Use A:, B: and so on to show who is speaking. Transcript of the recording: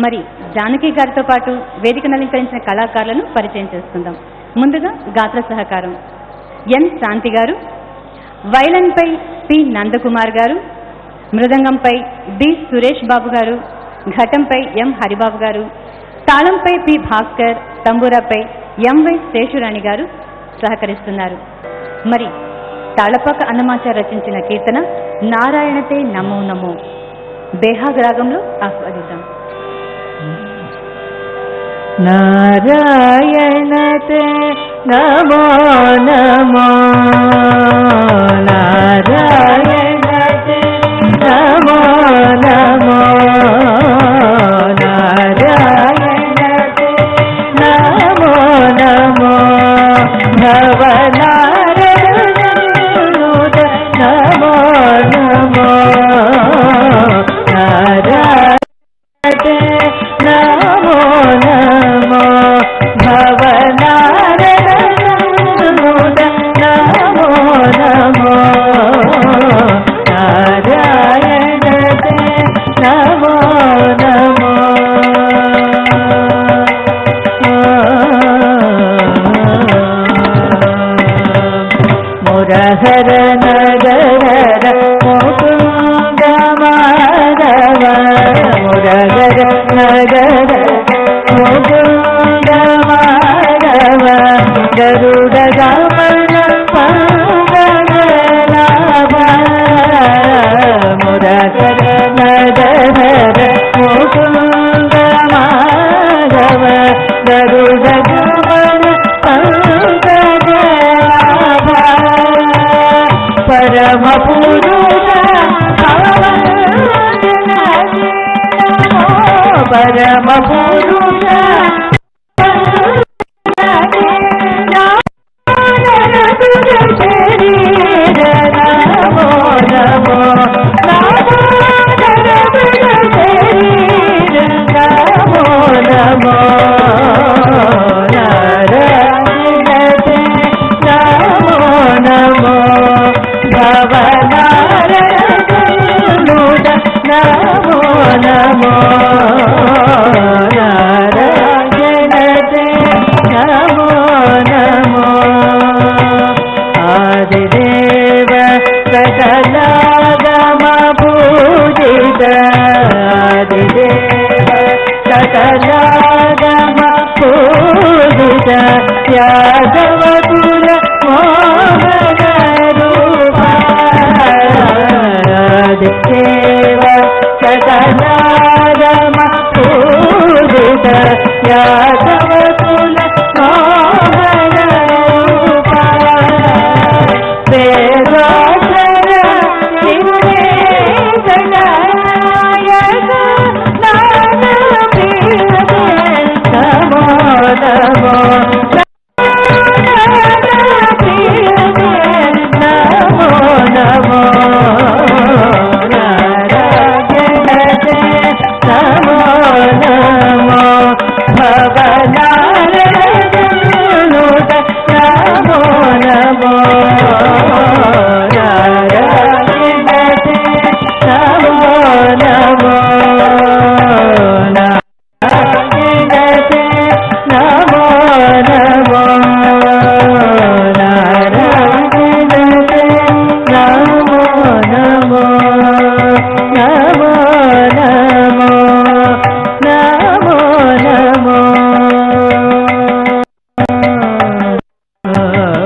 A: మరి జానకి గారితో పాటు వేదికను అలంకరించిన కళాకారులను పరిచయం చేసుకుందాం. ముందుగా గాత్ర సహకారం ఎన్ శాంతి గారు, వైలన్పై పి నందకుమార్ గారు, మృదంగంపై డి సురేష్ బాబు గారు, ఘటంపై ఎం హరిబాబు గారు, తాళంపై పి భాస్కర్, తంబూరాపై ఎంవై శేషురాణి గారు సహకరిస్తున్నారు. మరి తాళపాక అన్నమాచార్య రచించిన కీర్తన నారాయణతే నమో నమో బేహాగ్ రాగంలో ఆస్వాదిద్దాం.
B: నారాయణతే నమో నమో నారాయణతే నమో నమో నారాయణతే నమో నమో భవనారాయణుత నమో నమో నారాయణతే నమో నమో భవనారాయణుత నమో నమో నారాయణతే నమో నమో మురహర నగర ముకుంద మాధవ మురహర నగర ముకుంద మాధవ గరుడ గమన పంగలాభ మురహర నగర ముకుంద మాధవ గరుడ గమన పంగలాభ పరమ పురుష పరమ పురుష నమో నమో నమో నమో నారాయణతే నమో నమో భవనారాయణుత నమో నమో నారాయణతే నమో నమో ఆదిదేవ సకలాగమ పూజిత ఆదిదేవ సకలాగమ పూజిత యాదవ కుల మోహన రూప ఆదిదేవ సకలాగమ పూజిత యాదవ కుల మోహన రూప వేదోత్తర నిర్వేదనాయక నాద ప్రియతే నమో నమో ప్రియతే నమో నమో నారాయణతే నమో నమో భవనారాయణుత నమో నమో నారాయణతే నమో నమో నారాయణతే నమో నమో నారాయణతే నమో నమో నమో నమో నమో నమో